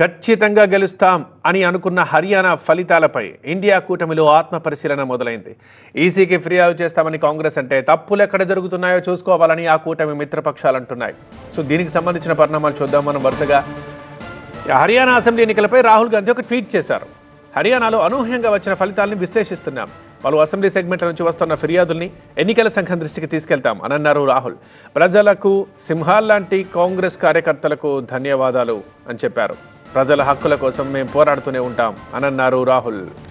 ఖచ్చితంగా గెలుస్తాం అని అనుకున్న హర్యానా ఫలితాలపై ఇండియా కూటమిలో ఆత్మ పరిశీలన మొదలైంది. ఈసీకి ఫిర్యాదు చేస్తామని కాంగ్రెస్ అంటే తప్పులు ఎక్కడ జరుగుతున్నాయో చూసుకోవాలని ఆ కూటమి మిత్రపక్షాలు అంటున్నాయి. సో దీనికి సంబంధించిన పరిణామాలు చూద్దాం. మనం వరుసగా హర్యానా అసెంబ్లీ ఎన్నికలపై రాహుల్ గాంధీ ఒక ట్వీట్ చేశారు. హర్యానాలో అనూహ్యంగా వచ్చిన ఫలితాలను విశ్లేషిస్తున్నాం. పలు అసెంబ్లీ సెగ్మెంట్ల నుంచి వస్తున్న ఫిర్యాదుల్ని ఎన్నికల సంఘం దృష్టికి తీసుకెళ్తాం అని అన్నారు రాహుల్. ప్రజలకు సింహాల్లాంటి కాంగ్రెస్ కార్యకర్తలకు ధన్యవాదాలు అని చెప్పారు. ప్రజల హక్కుల కోసం మేము పోరాడుతూనే ఉంటాం అని అన్నారు రాహుల్.